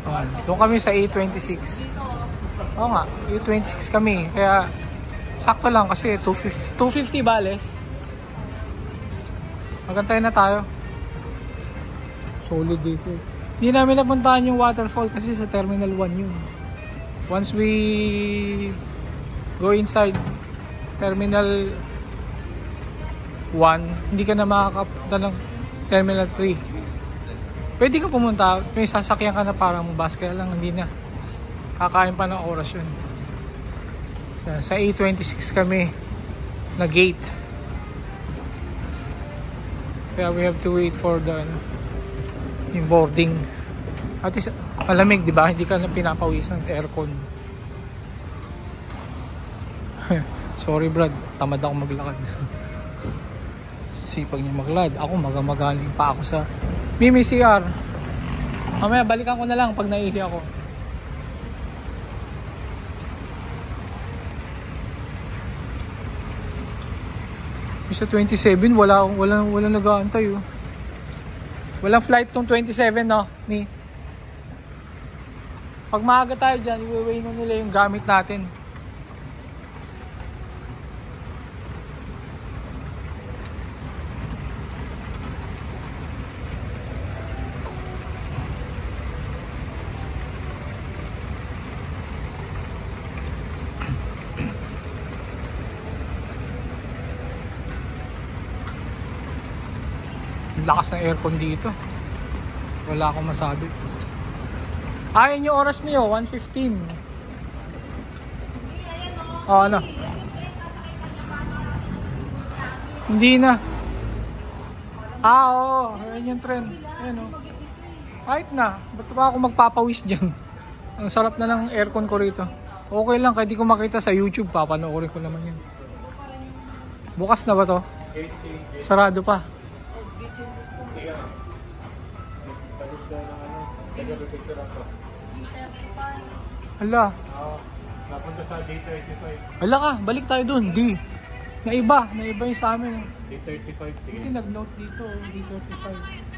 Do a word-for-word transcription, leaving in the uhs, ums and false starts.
Ayan. Doon kami sa A twenty-six. Oo nga, A twenty-six kami. Kaya sakto lang kasi two fifty bales. Magantay na tayo. Solid dito. Hindi namin napuntahan yung waterfall kasi sa Terminal one yun. Once we go inside Terminal one, hindi ka na makakapunta ng Terminal three. Pwede ka pumunta, may sasakyan ka na parang bus, kaya lang hindi na. Kakain pa ng oras yun. Sa A twenty-six kami na gate. Kaya we have to wait for the yung boarding. At least malamig, di ba? Hindi ka na pinapawisan, aircon. Sorry Brad, tamad ako maglakad. Sipag niya maglakad. Ako magamagaling pa ako sa Mimi C R. Mamaya balikan ko na lang pag naihi ako. Sa twenty-seven wala wala wala nag-aantay oh. Walang flight tong twenty-seven no, ni. Pag maaga tayo diyan, iwi-weigh na nila yung gamit natin. Lakas ng aircon dito. Wala akong masabi. Ayun yung oras niyo, one fifteen. Oh, ano? Hindi na. Ah, oo. Ayun yung trend. Ayun o. Kahit na. Ba't ba ako magpapawis dyan? Ang sarap na ng aircon ko rito. Okay lang, kahit di ko makita sa YouTube, papanoorin ko naman yan. Bukas na ba to? Sarado pa. Hala. Napunta sa D thirty-five. Hala ka, balik tayo dun. D. Naiba, naiba yung sa amin. D thirty-five, sige. Hindi nag-note dito, D thirty-five.